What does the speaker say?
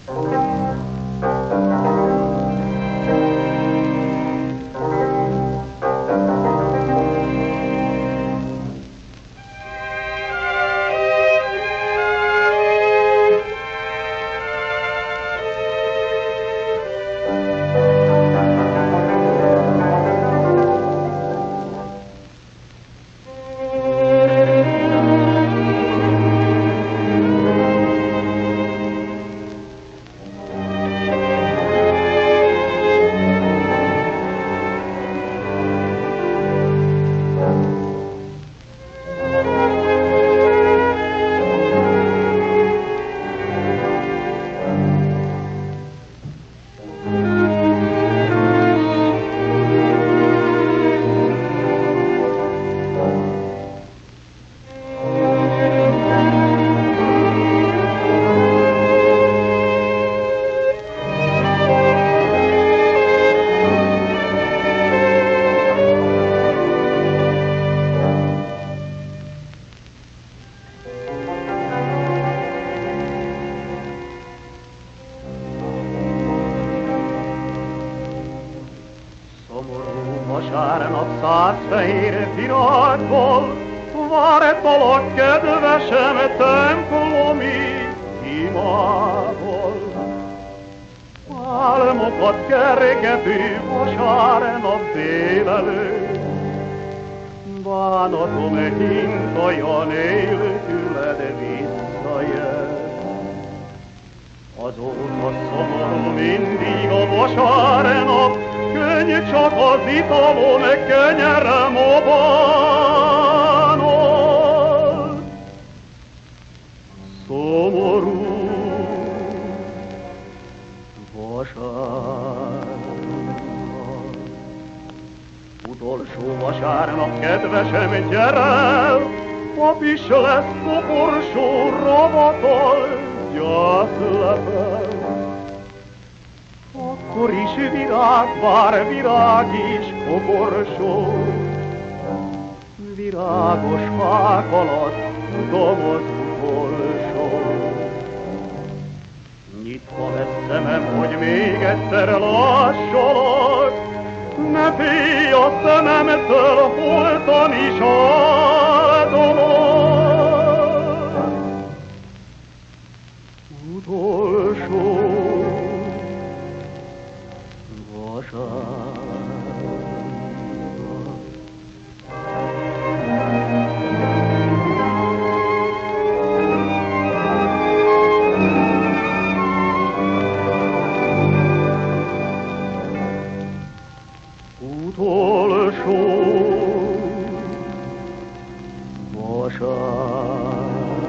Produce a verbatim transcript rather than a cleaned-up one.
Vasárnap száz fehér virágból vártalak kedvesem templomi imából. Álmokat kergető vasárnap délelőtt, bánatom hintaja nélküled visszajött. Azóta szomorú mindig a vasárnap, könny csak az italon, kenyerem a bánat. Szomorú vasárnap, utolsó vasárnap, kedvesem, gyere, pap is lesz koporsó ravatal, gyászlepel. Akkor is virág vár, virág is koporsó, virágos fák alatt domoz utolsó. Nyitva lesz szemem, hogy még egyszer lássalak, ne félj a szememtől, holtan is áldalak. Utolsó vasárnap. Utolsó vasárnap.